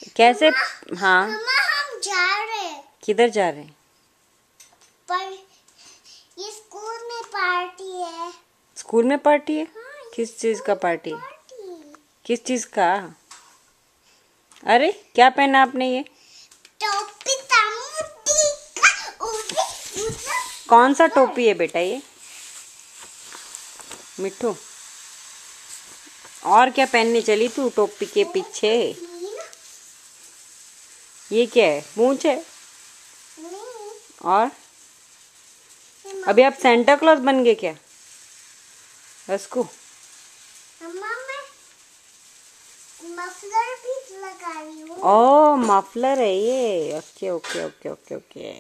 कैसे? हाँ मम्मा हम जा रहे हैं। किधर जा रहे हैं? पर ये स्कूल में पार्टी है। स्कूल में पार्टी है? हाँ, किस चीज का पार्टी है? पार्टी। किस चीज का? अरे क्या पहना आपने ये? टोपी तमुती का कौन सा टोपी है बेटा ये? मिट्ठू, और क्या पहनने चली तू टोपी के पीछे? ये क्या है? मूंछ है? और अभी आप सेंटा क्लॉज बन गए क्या? रस्कू, मफलर भी लगा रही हूँ। ओ मफलर है ये। Okay okay okay okay okay.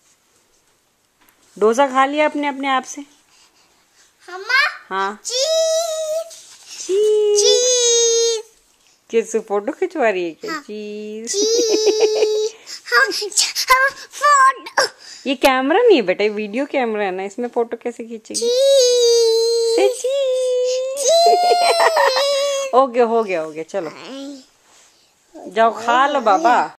Dosa खा लिया आपने अपने आप से? हाँ। चीज चीज। चीज। किससे फोटो खिंचवा रही है क्या? हाँ। चीज। फोटो। ये कैमरा नहीं है बेटा, ये वीडियो कैमरा है ना, इसमें फोटो कैसे खींचेगी? ओके हो गया चलो, जाओ खा लो बाबा।